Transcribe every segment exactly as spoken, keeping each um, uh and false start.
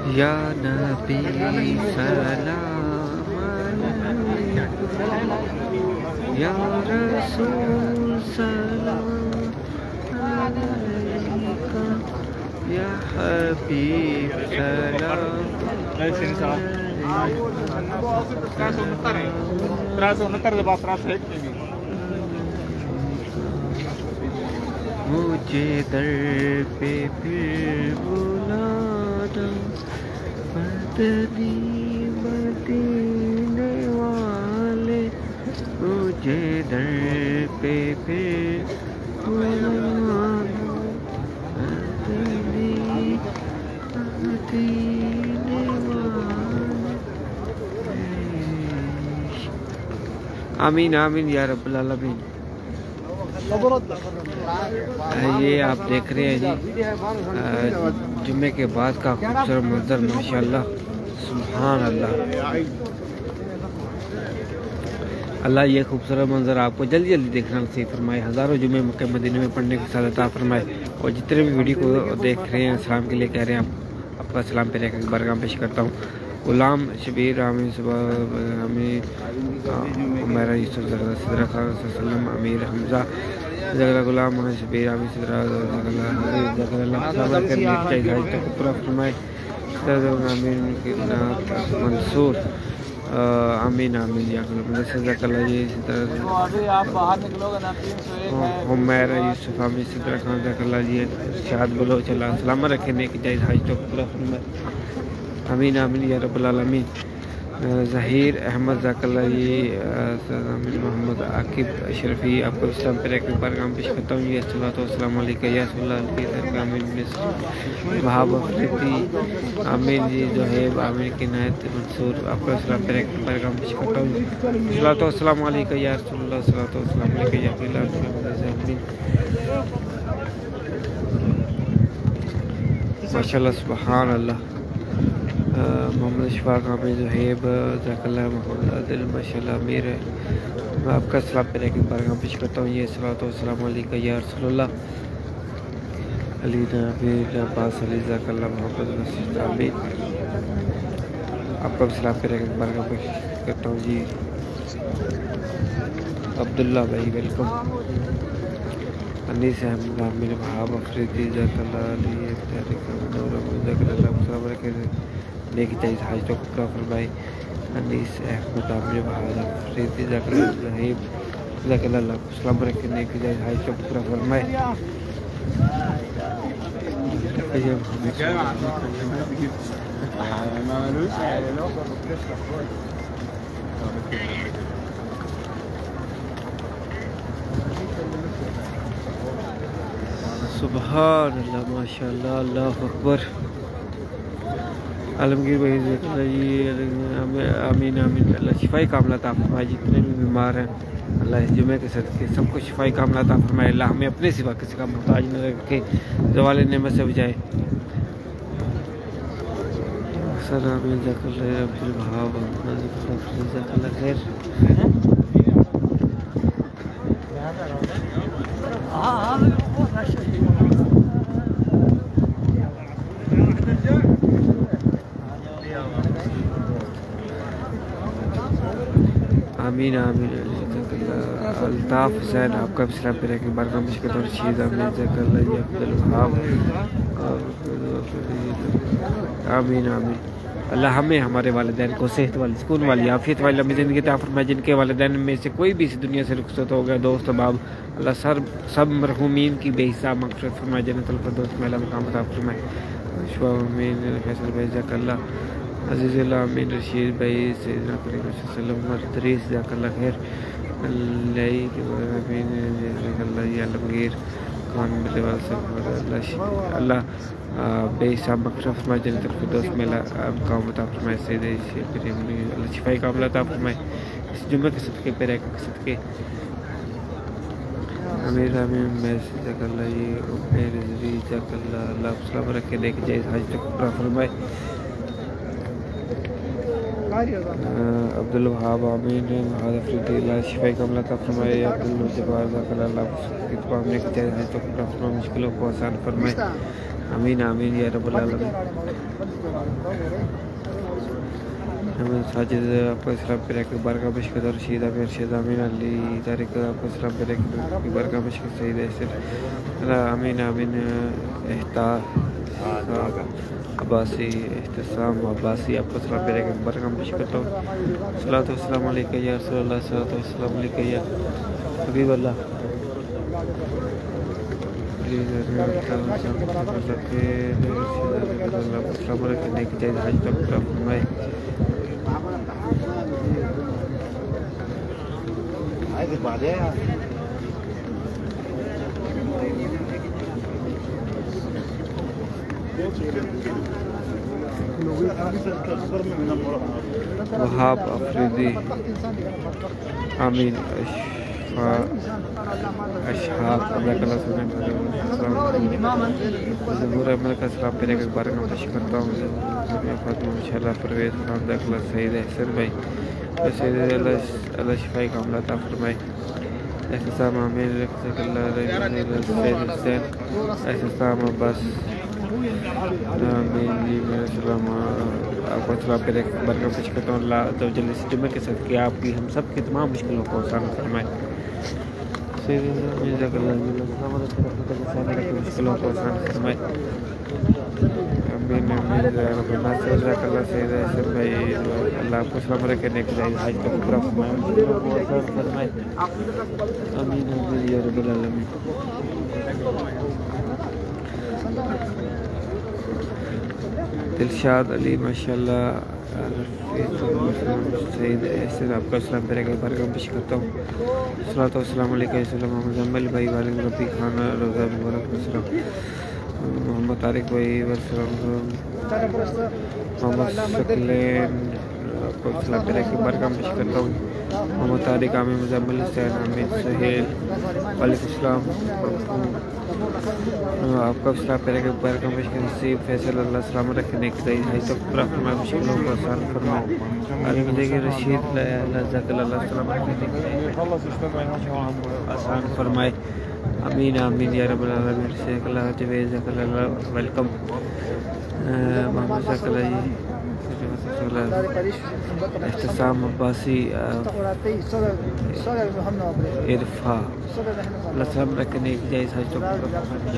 या नबी सलाम अलैकुम, या रसूल सलाम अलैकुम, या हबीब सलाम। मुझे दर पे फिर बुला दो, मदनी मदीने वाले, मुझे दर पे फिर बुला दो, मदनी मदीने वाले। आमीन आमीन या रब्बुल आलमीन। ये आप देख रहे हैं जी जुम्मे के बाद का खूबसूरत मंजर, माशाल्लाह सुभान अल्लाह। अल्लाह ये खूबसूरत मंजर आपको जल्दी जल्दी देखना नसीब फरमाए, हज़ारों जुम्मे मक्के मदीने में पढ़ने की सादत अता फरमाए। और जितने भी वीडियो को देख रहे हैं सलाम के लिए कह रहे हैं, आप आपका सलाम पे रहकर बरगाम पेश करता हूँ। गुलाम शबीर आमीर मेरा यूसुफ सिद्रा खान वसल्लम अमीर हमजा जगला गुलाम शबीर आमीर सिद्रा पूरा फरमाए आमीर मंसूर आमीन आमीन या मेरा यूसुफ आमीर सिद्रा खान जगला जी शाद बोलो चला सलामत रखे नेक जायज़ हाज तो पूरा फरमाए। आमीन आमीन या रब्बुल आलमीन। ज़हीर अहमद ज़ाकल्ला जी मोहम्मद आकिब अशरफी आपको इस्लाम पर एक पैगाम पेश करता हूँ। ये अस्सलातु वस्सलामु अलैका या रसूलल्लाह। आमीन वहाब अफरीदी आमीन जी जो है आमीन की नायत मंसूर आपको इस्लाम पर एक पैगाम पेश करता हूँ। अस्सलातु वस्सलामु अलैका या रसूलल्लाह। अस्सलातु वस्सलामु अलैका या बिलाल। माशाल्लाह सुभान अल्लाह। मोहम्मद इशफाक आमिर ज़ुहैब ज़ाकल्ला मोहम्मद आदिल माशाल्लाह अमीर है। मैं आपका सलाम पे रहकर पैगाम पेश करता हूँ। ये सलातो वस्सलामु अलैका या रसूलल्लाह। अली नबीर अब्बास अली ज़ाकल्ला मोहम्मद रशीद आमिर आपका सलाम पे रहकर पैगाम पेश करता हूँ जी। अब्दुल्ला भाई वेलकम। अनीस अहमद आमिर वहाब अफरीदी ज़ाकल्ला अली लेके चाहिए हाज तो पूरा फरमाए। अनीस अहमद आमिर वहाब अफरीदी ज़ाकल्ला ज़हीब ज़ाकल्ला सलाम रखे लेके चाहिए हाज तो पूरा फरमाए। सुभान अल्लाह माशाल्लाह अल्लाह अकबर। आलमगीर भाई जी आमीन आमीन। अल्लाह शिफाई कामला अता फरमाए। जितने भी बीमार हैं अल्लाह इस जुमे के सदके सबको शिफाई कामला अता फरमाए। अल्लाह हमें अपने सिवा किसी का मोहताज न रखे, ज़वाल नेमत से बचाए। सर आमीन ज़ाकल्ला अब्दुल वहाब ज़ाकल्ला खैर। आमीन आमीन। अल्ताफ़ हुसैन आपका इस्लाम पे रहकर बारगाह में शिकत और शीज़ आमीन ज़ाकल्ला जी अब्दुल वहाब आमीन आमीन। अल्लाह हमें हमारे वालिदैन को सेहत वाली सुकून वाली आफियत वाली लंबी ज़िंदगी अता फरमाए। जिनके वालिदैन में से कोई भी इस दुनिया से रुखसत हो गया दोस्त बाब अल्लाह सर सब मरहूमीन की बेहिसाब मग़फ़िरत फरमाए, जन्नतुल फ़िरदौस में अला मक़ाम अता फरमाए। आमीन फैसल भाई ज़ाकल्ला अज़ीज़ुल्लाह आमीन रशीद भाई सैयदना करीम सल्लल्लाहु अलैहि वसल्लम ज़ाकल्ला खैर। आलमगीर खान अल्लाह बेहिसाब मग़फ़िरत फरमाए, जन्नतुल फ़िरदौस में मक़ाम अता फरमाए। सैयद अल्लाह शिफ़ाई कामिला अता फरमाए। इस जुम्मे के सदक़े पे रह के सदक़े आमीर आमीन मैं ज़ाकल्ला ये उम्मे रिज़वी ज़ाकल्ला अल्लाह सलाम रखे लेके जाए हाज तक पूरा फरमाए। अब्दुल वहाब आमीन वहाब अफरीदी अल्लाह शिफ़ाई कामिला अता फरमाए। अब्दुल जब्बार ज़ाकल्ला अल्लाह की तमाम लेके जाए हाज तक पूरा फरमाए, मुश्किलों को आसान फरमाए। आमीन आमीन या रब्बुल आलमीन। हमें साजिद आपको इस्लाम पे रहकर बारका मुश्किल और रशीद अमीर शेद अमीन अली तारिक आपको इस्लाम पे रहकर बारका मुश्किल सईद ऐसे आमीन आमीन। एहता अब्बासी एहतसाम अब्बासी आपको इस्लाम पे रहकर बारका मुश्किल करता हूँ। सलातो वस्सलाम अलैका या रसूलल्लाह, सलातो वस्सलाम अलैका या हबीबल्लाह। नेक जायज़ हज तक पूरा फरमाए। वहाब अफरीदी आमीन। अशहाब अल्लाह ताला सुने ज़बूर अमल का सलाम पे एक बार का पेश करता हूँ। फातिमा इंशाल्लाह परवेज़ खान दाखिला सईद अहसन भाई सईद अल्लाह शिफाई का हमला ता फरमाए। एहतसाम आमीन सईद हुसैन एहतसाम अब्बास आमीन जी मेरा सलाम आपको सलाम पे एक बार का पेश करता हूँ। अल्लाह तो जल्दी से जुम्मे के साथ कि आपकी हम सब की तमाम मुश्किलों को आसान फरमाए। मुश्किलों को आसान फरमाए। भाई अल्लाह आपको सलाम रखे नेक जायज़ हज तक पूरा फरमाए। मुश्किलों को आसान फरमाए। आमीन आमीन या रब्बुल आलमीन। दिलशाद अली माशाल्लाह सईद ऐसे आपका सलाम पे रहकर बारका पेश करता हूँ। सलातो वस्सलाम अलैका मुजम्मिल भाई वालिद रफ़ी खान रोज़ा मुबारक वसलाम मोहम्मद तारिक भाई वसलाम मोहम्मद शक्लेन आपको सलाम पे रहकर बारका पेश करता हूँ। मोहम्मद तारिक आमिर मुजम्मिल हुसैन आमिर सुहेल वालेकुम सलाम आपका सलाम पे रहकर बारका पेश कर नसीब फैसल अल्लाह सलाम रखे नेक जायज़ हज तक पूरा फरमाए। मुश्किलों को आसान फरमाए। आलिम देगी रशीद अल्लाह सलाम रखे नेक आसान फरमाए। आमीन आमीन या रब्बुल आलमीन। शेख अल्लाह जवेद अल्लाह वेलकम मोहम्मद शकल एहतसाम अब्बासी इरफा अल्लाह सलाम रखे नेक जायज़ हज तक पूरा फरमाए।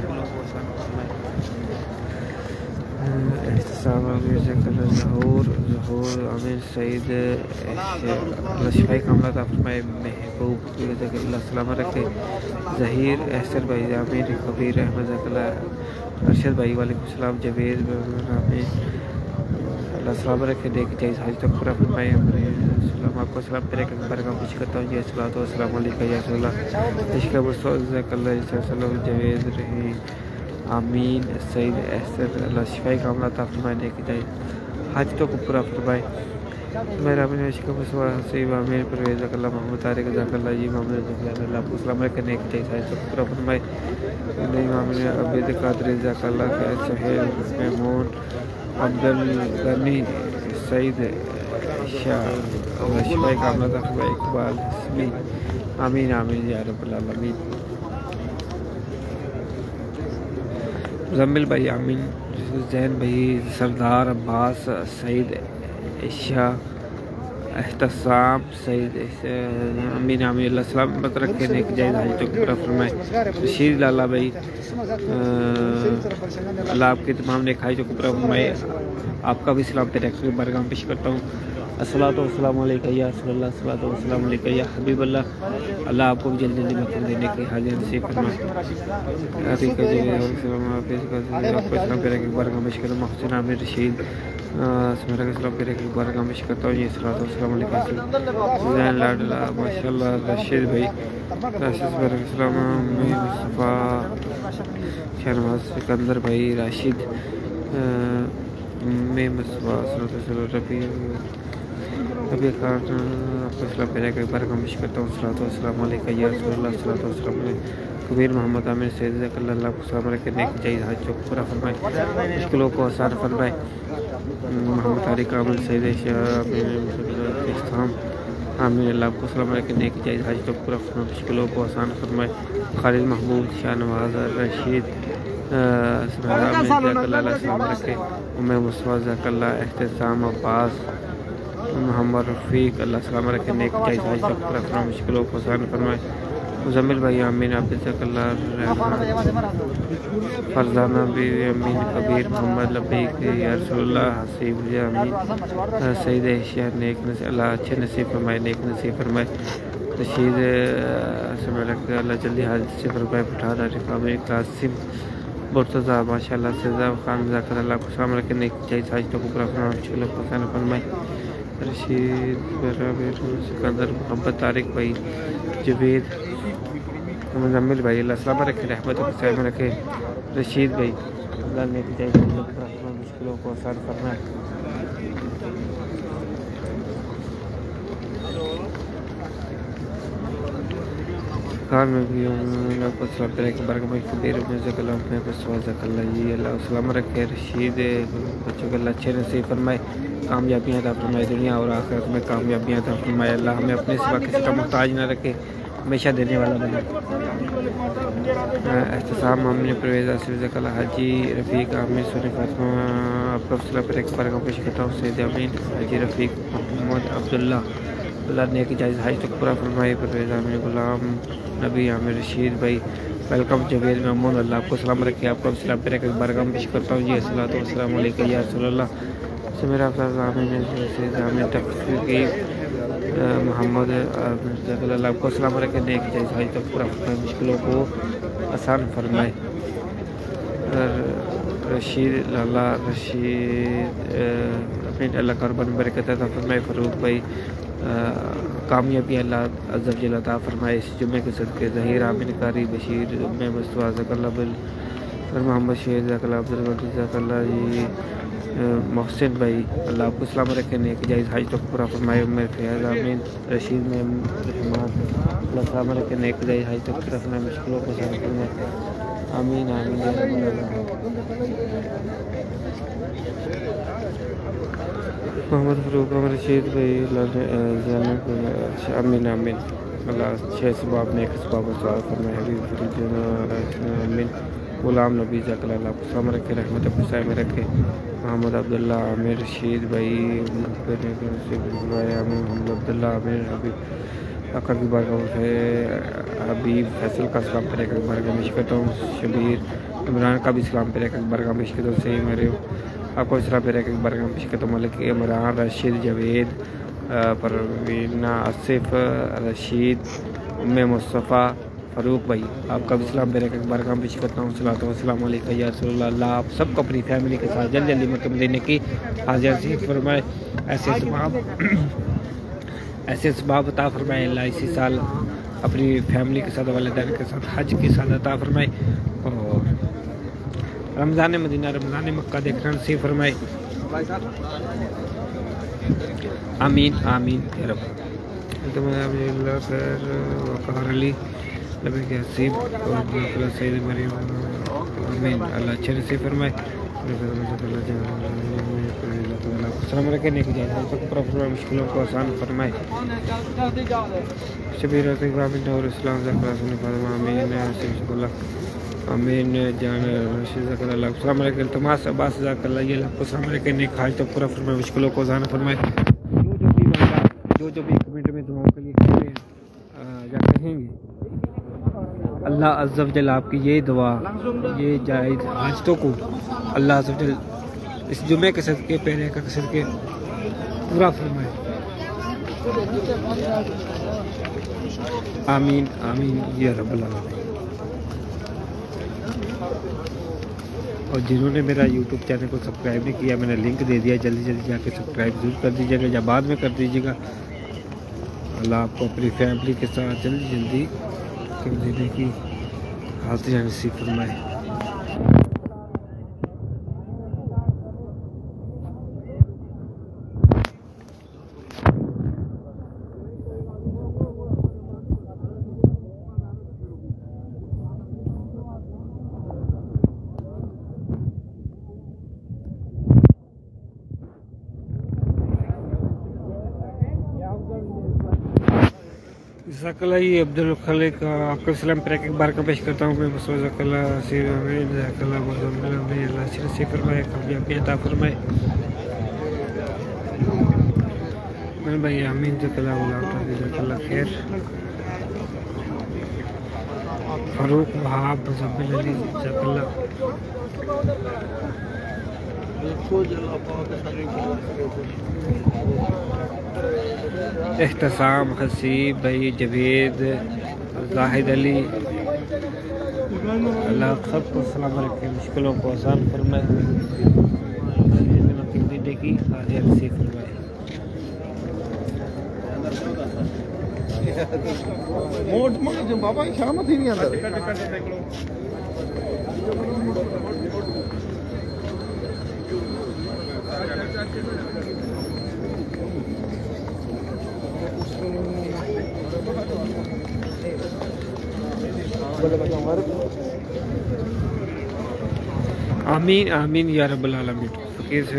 एहतसाम आमिर ज़हूर ज़हूर आमिर सईद शिफाई का हमला ता फरमाए। महबूब अल्लाह सलाम रखे। ज़हीर एहसन भाई आमिर कबीर अहमद अरशद भाई वालेकुम सलाम जवेद आमिर अल्लाह सलाम रखे नेक जायज़ हज तक पूरा फरमाए। सलाम आपको सलाम पे रहकर बारका पेश करता हूँ। सलातो वस्सलाम अलैका या रसूलल्लाह इश्क़ मुस्तफ़ा जवेद रही आमीन सईद एहसन अल्लाह शिफाई का हमला ता फरमाए नेक जायज़ हज तक पूरा फरमाए। मेरा अपने इश्क़ मुस्तफ़ा हसीब आमीर परवेज़ अल्लाह मोहम्मद तारिक ज़ाकल्ला जी मोहम्मद अल्लाह आपको सलाम रखे नेक जायज़ हज तक पूरा फरमाए। नहीं मामले अबीद कादरी ज़ाकल्ला सुहेल महमूद अब्दुल गनी सईद शाह अल्लाह शिफाई का हमला ता फरमाए। इकबाल हस्मी आमीन आमीन या रब्बुल आलमीन। मुजम्मिल भाई आमीन जैन भाई सरदार अब्बास सईद इशा एहतसाम सईद अमीन आमीन अल्लाह सलामत रखे नेक जायज़ हज तक पूरा फरमाए। रशीद लाला भाई अल्लाह आपके तमाम नेक हज तक पूरा फरमाए। आपका भी सलाम पे रख बारगाह पेश करता हूँ। अस्सलातु वस्सलामु अलैका या रसूलल्लाह, अस्सलातु वस्सलामु अलैका या हबीबल्लाह। अल्लाह आपको भी जल्दी जल्दी मकम देने की हाजिर नसीब फरमाए। आपको सलाम पे रख बारगाह पेश करता हूँ। मोहसिन आमिर रशीद मेरा के सलाम पे रख बारगाह पेश करता हूँ। ये अस्सलातु वस्सलामु अलैका ज़ैन लाडला माशाल्लाह रशीद भाई राशिद मेरा के सलाम मुस्तफ़ा शहनवाज सिकंदर भाई राशिद में मुस्तफ़ा रफ़ी रफ़ी खान आपको सलाम पे रहकर बारगाह पेश करता हूँ। सलातो वस्सलामु अलैका या रसूलल्लाह, सलातो वस्सलामु अलैका कबीर मोहम्मद आमिर सैयद अल्लाह को सलाम रखे नेक जायज़ हज को पूरा फरमाए। मुश्किलों को आसान फरमाए। मोहम्मद तारिक आमिर सैयद इस्लाम आमीन अल्लाह को सलाम रखे नेक जायज़ हज को पूरा फरमाए। मुश्किलों को आसान फरमाए। खालिद महमूद शाहनवाज रशीद रखे, उम्मे मुस्तफ़ा ज़कल्ला, एहतसाम अब्बास, मोहम्मद रफ़ीक, अल्लाह सलामत रखे, नेक जायज़ हाज तक पूरा मुश्किलों को आसान फरमाए। मुज़म्मिल भाई आमीन, आबिद ज़कल्ला, फरजाना बीवी अमीन, कबीर मोहम्मद लबीक या रसूलुल्लाह, हसीब आमीन, सईद एशिया नेक नसीब, अल्लाह अच्छे नसीब फरमाए, नेक नसीब फरमाए। रशीद समय रखे, अल्लाह जल्दी हाजिर से फरमाए। पठान आरिफ आमिर कासिम मुर्तज़ा माशाअल्लाह, सिज़ा खान ज़ाकर, अल्लाह को सलाम रखे, नेक जायज़ हाज तक पूरा मुश्किलों को आसान फरमाए। रशीद सिकंदर मोहम्मद तारिक भाई, जवेद मुज़म्मिल भाई, अल्लाह सलामत रखे, रहमत को सलाम रखे। रशीद भाई, अल्लाह नेक जायज़ मुश्किलों को आसान फरमाए। खान में भी बरगम कबीर में ज़कल्ला में मुस्तफ़ा ज़कल्ला जी, अल्लाह सलामत रखे। रशीद बच्चों को अच्छे नसीब फरमाए, कामयाबियाँ अता फरमाए, दुनिया और आखिरत में कामयाबियाँ अता फरमाए। अल्लाह हमें अपने सिवा किसी का मोहताज न रखे, हमेशा देने वाला बने। एहतसाम मामले परवेज़ आसिफ ज़कल्ला, हाजी रफ़ीक आमिर सुनी फातिमा, आपका वसीला पर एक बार पेश करता हूँ। सैयद अमीन, हाजी रफ़ीक मोहम्मद अब्दुल्ला, अल्लाह नेक जायज़ हाज तक पूरा फरमाए। परवेज़ आमिर गुलाम नबी आमिर रशीद भाई, वेलकम। जवेद महमूद, अल्लाह आपको सलाम रखे, आपका वसीला पर एक बार पेश करता हूँ। जी अस्सलातु वस्सलामु अलैका या रसूलल्लाह। से मेरा आमिर तफरीकी मोहम्मद अल्लाह आपको सलाम रखे, नेक जायज़ हाज तक पूरा मुश्किलों को आसान फरमाए। रशीद लाला रशीद अमीन, अल्लाह करबन बरकत अता फरमाए। फ़रूक भाई, कामयाबी अल्लाह अज़्ज़ व जल अता फरमाए। इस जुम्मे के सदक़े ज़हीर आमिन कारी बशीर उम्मे मुस्तफ़ा ज़कल्ला बिल मोहम्मद शेर ज़कल्ला अब्दुल वदीद ज़कल्ला जी, मोहसिन भाई, अल्लाह आपको सलाम रखे, नेक जायज़ हाज तक पूरा फरमाए। उम्र फयाज़ आमीन, रशीद में रहमान, अल्लाह सलाम रखे, नेक जायज़ हाज तक पूरा फरमाए, मुश्किलों को आसान फरमाए। आमीन आमीन या रब्बल आलमीन। मोहम्मद फ़रूक मोहम्मद रशीद भाई, आमीन आमीन, अल्लाह छः सबाब नेक सबाब सवाल फरमाए। आमीन। गुलाम नबी ज़कल्ला, अल्लाह को सलाम रखे, रहमत अपने में रखे। मोहम्मद अब्दुल्ला आमिर रशीद भाई, मोहम्मद अब्दुल्ला आमिर हबीब अकर की बारगाह है। हबीब फैसल का सलाम पर एक बारगाह पेश करता हूँ। शबीर इमरान का भी सलाम पर एक बारगाह पेश करता हूँ। सही मेरे आपको सलाम पर एक बारगाह पेश करता हूँ। मलिक इमरान, रशीद, जवेद, परवीना, आसिफ, रशीद, उम्मे मुस्तफ़ा, फ़रूक भाई, आपका भी सलाम पर एक बारगाह पेश करता हूँ। सलातो वस्सलामु अलैका या रसूलल्लाह। अल्लाह आप सबको अपनी फैमिली के साथ जल्दी जल्दी मक्के मदीने की हाज़िर नसीब फरमाए। ऐसे सबाब ऐसे सबाब अता फरमाए। अल्लाह इसी साल अपनी फैमिली के साथ, वालिदैन के साथ हज की साथ अता फरमाए और रमज़ान मदीना रमज़ान मक्का देखना नसीब फरमाए। आमीन आमीन या रब। आमीन, अल्लाह अच्छे नसीब फरमाए। सलाम रखे, नेक जायज़ मुश्किलों को आसान फरमाए। शबीर इस्लाम आमीन जान रशीद ज़कल्ला, सलाम रखे। तमास अब्बास ज़कल्ला, ये अल्लाह को सलाम रखे, नेक हाज तक पूरा फरमाए, मुश्किलों को आसान फरमाए। जो जो भी बंदा जो जो भी कमेंट में दुआओं के लिए कहते हैं या कहेंगे, अल्लाह अज़्ज़ व जल आपकी ये दुआ, ये जायज़ हाजतों को अल्लाह अज़्ज़ व जल इस जुम्मे के सदक़े, पहले का सदक़े पूरा फरमाए। आमीन आमीन या रब्बल आलमीन। और जिन्होंने मेरा यूट्यूब चैनल को सब्सक्राइब नहीं किया, मैंने लिंक दे दिया, जल्दी जल्दी जाके सब्सक्राइब जरूर कर दीजिएगा या बाद में कर दीजिएगा। अल्लाह आपको अपनी फैमिली के साथ जल्दी जल्दी कर देने की हासिल नसीब फरमाए। जज़ाकल्लाह ये अब्दुल खलीक आपका सलाम पैक एक बार का पेश करता हूँ मैं बस जज़ाकल्लाह सिर में जज़ाकल्लाह मुज़म्मिल में अल्लाह से फरमाए कामयाबी अता फरमाए मैं भाई आमीन जज़ाकल्लाह जज़ाकल्लाह खैर फारूक वहाब मुज़म्मिल अली जज़ाकल्लाह एहतसाम हसीब भाई जवेद जाहिद अली अल्लाह सबको सलाम रखे मुश्किलों को आसान फरमाए की हाजिर से फरमाए मोट मोट जो बाबा की शाम थी नहीं अंदर आमीन आमीन या रब्बल आलमीन फकीर से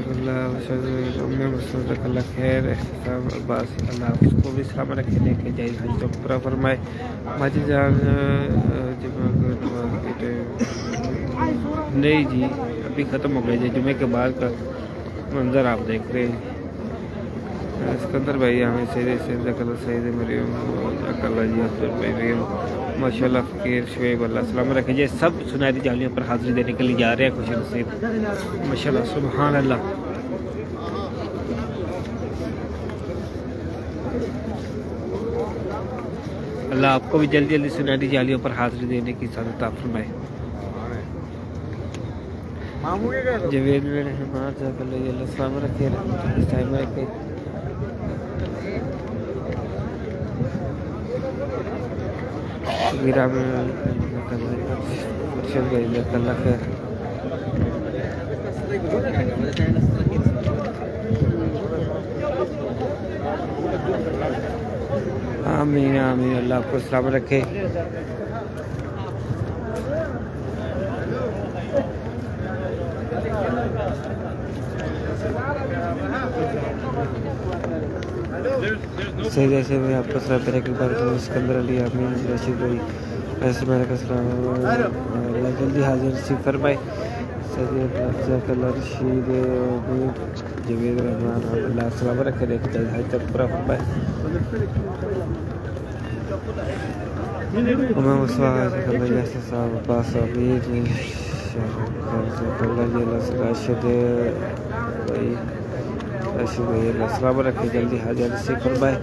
अल्लाह खैर एहतसाम अब्बास अल्लाह उसको भी सलाम रखे लेके जाए हज तो पूरा फरमाए माजिद जान नहीं जी अभी ख़त्म हो गया जी जुमे के बाद का मंजर आप देख रहे हैं सिकंदर भाई हमें सही से सईद मरियम अल्लाह जी अब्दुल भाई माशाल्लाह फकीर शुएब अल्लाह सलाम रखे जी सब सुनहरी जालियों पर हाजिरी देने के लिए जा रहे हैं खुश नसीब माशाल्लाह सुभान अल्लाह अल्लाह आपको भी जल्दी जल्दी सुनहरी जालियों पर हाजिरी देने की सादत अता फरमाए जवेद रहमान अल्लाह सलाम रखे टाइम रखे मीरा में अरशद भाई अल्लाह खैर आमीन आमीन अल्लाह आपको सलाम रखे सही जैसे मैं आपको सलाम पैक एक बार सिकंदर अली आमीन रशीद भाई ऐसे मेरे का सलाम अल्लाह जल्दी हाजिर सी फरमाए सैयद जज़ाकल्लाह रशीद जवेद रहमान अल्लाह सलाम रखे लेके जाए हज तक पूरा फरमाए मैं मुस्वा जज़ाकल्लाह साहब अब्बास अमीर राशिद भाई राशिद भाई अल्लाह सलाम रखे जल्दी हाजिर से फरमाए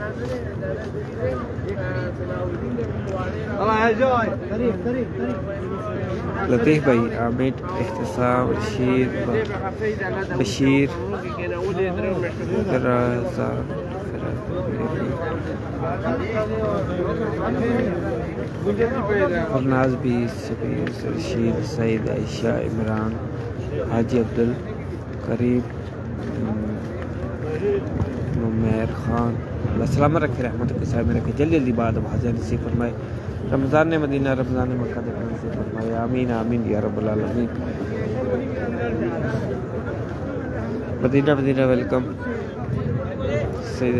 लतीफ़ भाई आमिद एहतसाम रशीद बशीर फरनाज भी सबीर रशीद सईद आयशा इमरान हाजी अब्दुल करीब उमैर खान अल्लाह सलामत रखे रहमत के साथ में रखे जल्दी जल्दी बाद हाजिर नसीब फरमाए रमज़ान ने मदीना रमज़ान ने मक्का देखने नसीब फरमाए आमीन आमीन या रब्बल आलमीन मदीना मदीना वेलकम सही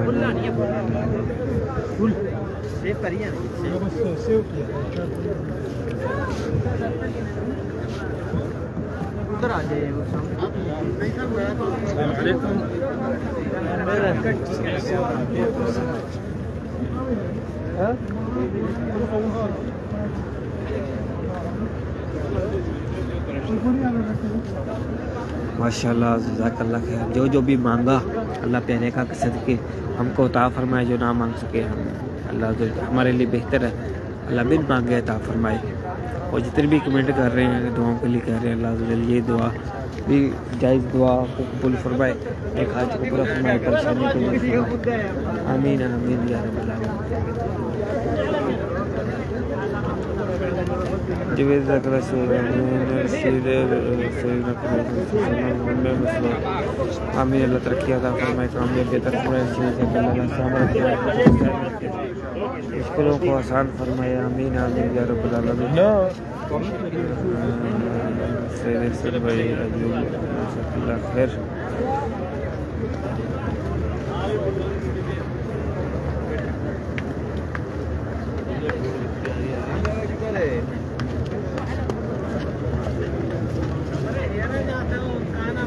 उधर आ जाइए माशाल्लाह जज़ाकल्लाह खैर जो जो भी मांगा अल्लाह प्यारे का सदके हमको अता फरमाए जो ना मांग सके हम अल्लाह जो हमारे लिए बेहतर है अल्लाह बिन मांगे अता फरमाए और जितने भी कमेंट कर रहे हैं दुआओं के लिए कह रहे हैं अल्लाह ये दुआ भी जायज़ दुआ को कबूल फरमाए एक हाथ को पूरा फरमाए परेशानी को आमीन आमीन या रब्बल आलमीन जवेद ज़करा से आमीन अल्लाह तरक्की अता फरमाए कामयाबी अता फरमाए मुश्किलों को आसान फरमाए आमीन आमीन या रब्बल आलमीन सैयद भाई अल्लाह खैर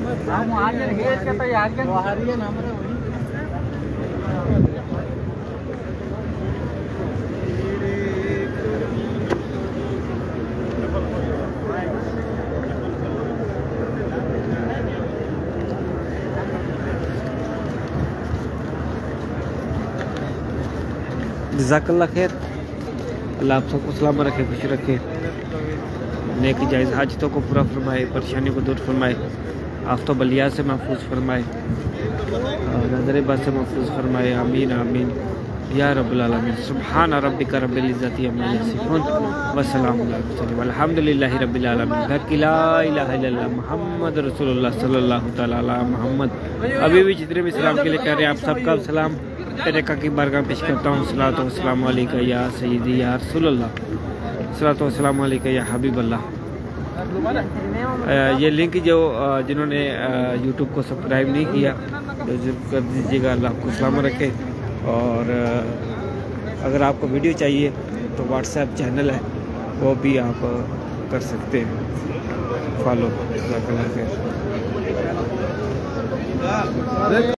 जज़ाकल्लाह खैर। अल्लाह आप सबको सलामत रखे, खुश रखे, नेक जायज़ हाजतों को पूरा फरमाए, परेशानी को दूर फरमाए, आफतो बलिया से महफूज फरमाए, नज़र बद से महफूज फरमाए। आमीन आमीन या रब्बुल आलमीन। सुब्हान रब्बिका रब्बिल इज़्ज़ति अम्मा यसिफून व सलामुन अलल मुरसलीन वल्हम्दुलिल्लाहि रब्बिल आलमीन। ला इलाहा इल्लल्लाह मुहम्मद रसूलुल्लाह सल्लल्लाहु तआला अलैहि मुहम्मद। अभी भी जितने भी सलाम के लिए कह रहे हैं, आप सबका सलाम तेरे का की बारगाह पेश करता हूँ। सलातो व सलाम अलैका या सय्यदी या रसूलल्लाह, सलातो व सलाम अलैका या हबीबल्लाह। ये लिंक जो जिन्होंने यूट्यूब को सब्सक्राइब नहीं किया तो जरूर कर दीजिएगा। अल्लाह आपको सलामत रखे। और अगर आपको वीडियो चाहिए तो व्हाट्सएप चैनल है, वो भी आप कर सकते हैं फॉलो।